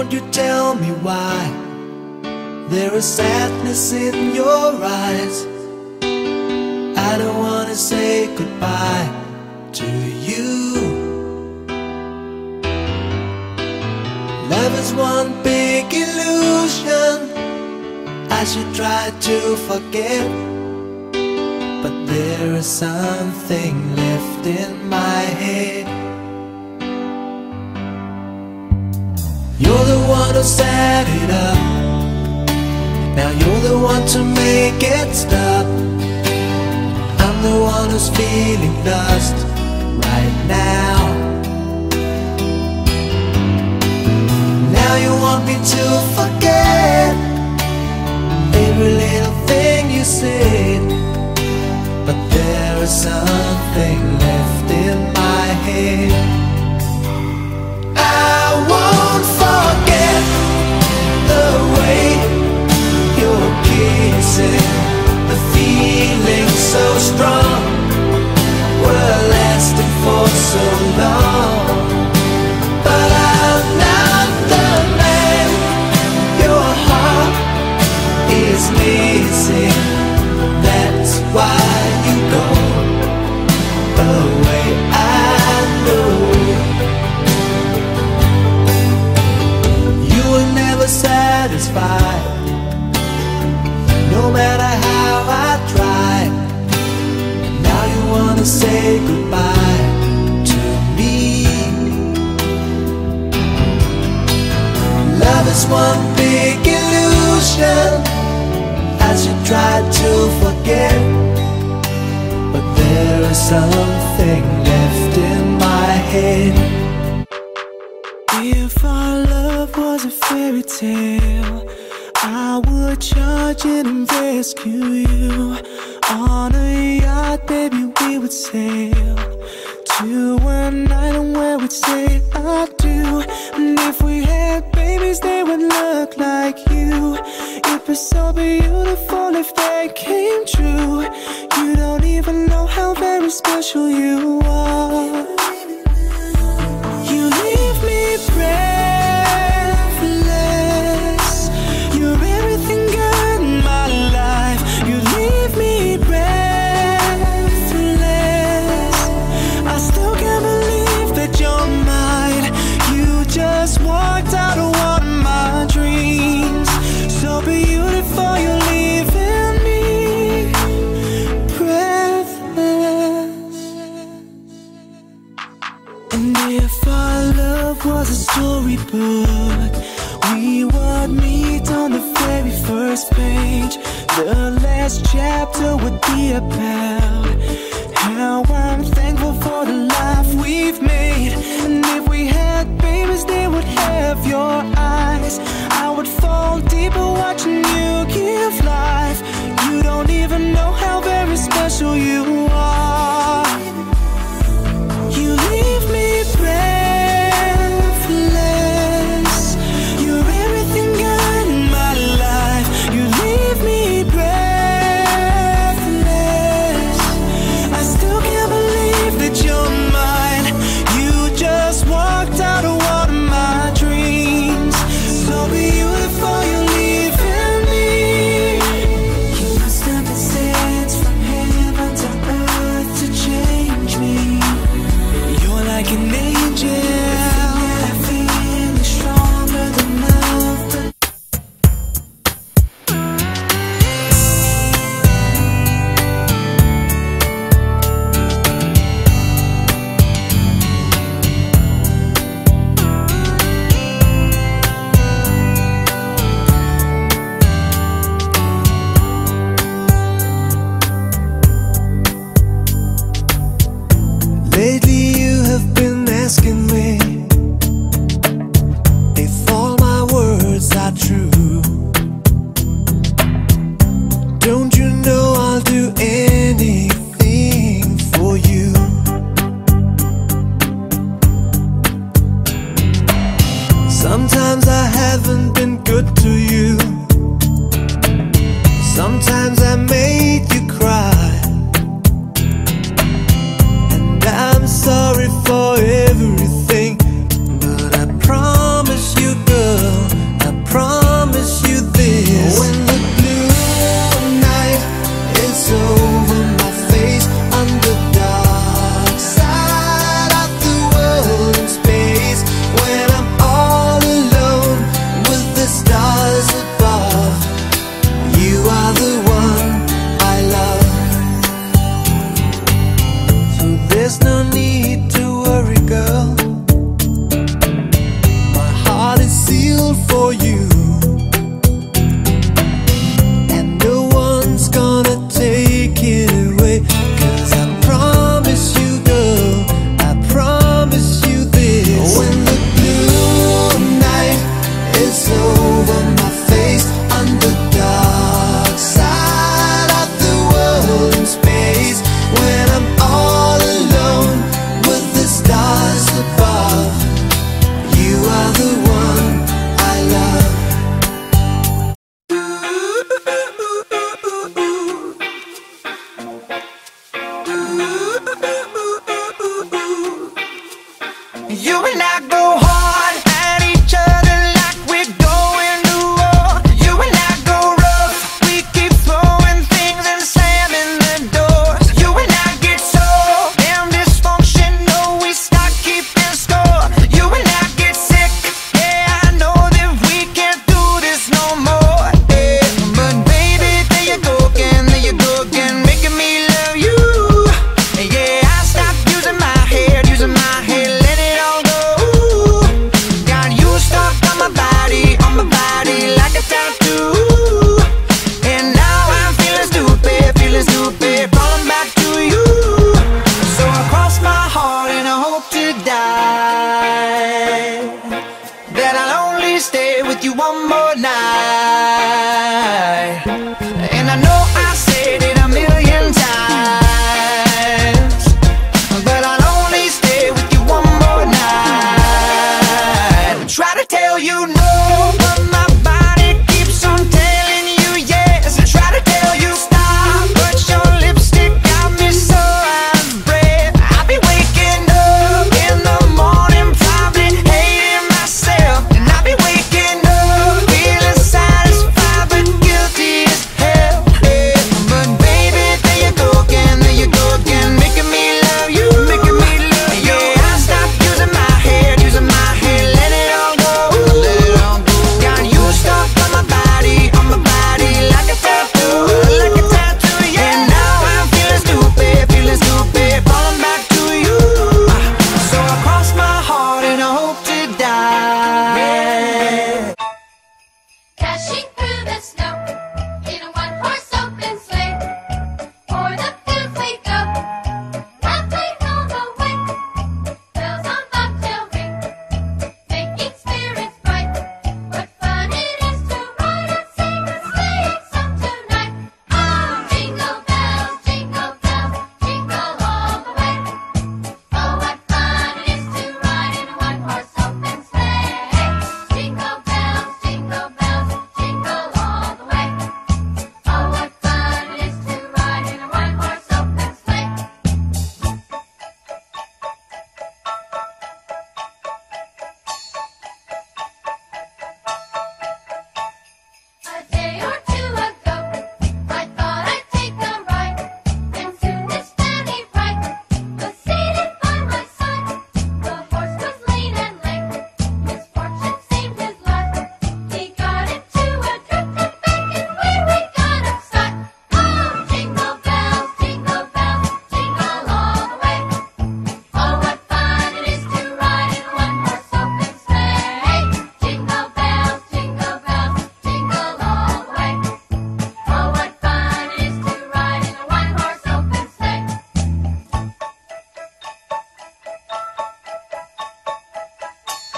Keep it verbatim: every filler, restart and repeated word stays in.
won't you tell me why there is sadness in your eyes? I don't wanna say goodbye to you. Love is one big illusion I should try to forget, but there is something left in my head. You're the one who set it up, now you're the one to make it stop. I'm the one who's feeling lost right now. Now you want me to forget every little thing you said, but there is something left in my head. I won't forget the way you're kissing, the feeling so strong, we're lasting for so long. But I'm not the man your heart is missing. That's why you go away, I know. You were never satisfied, no matter how I tried. Now you wanna say goodbye to me. Love is one big illusion I should try to forget, but there is something left in my head. If our love was a fairy tale, I would charge in and rescue you. On a yacht, baby, we would sail to an island where we'd say I do. And if we had babies, they would look like you. It'd be so beautiful if they came true. You don't even know how very special you are. You leave me breathless. You're everything good in my life. You leave me breathless. I still can't believe that you're mine. You just walked out of one of my dreams. So beautiful, you're leaving me breathless. And if our love was a storybook, we would meet on the very first page. The last chapter would be about how I'm thankful for the life we've made. And if we had babies, they would have your eyes. I would fall deeper watching you give life. You don't even know how very special you are. You leave me breathless. You're everything good in my life. You leave me breathless. I still can't believe that you're mine. You just walked out of one of my dreams. So beautiful, you're leaving me. You must have been sent from heaven to earth to change me. You're like an angel. I feel it's stronger than love. Lately you have been asking me if all my words are true. Don't you know I'll do anything for you? Sometimes I haven't been good to you. Sometimes I made you cry. I'm sorry for everything, but I promise you, girl, And I know I say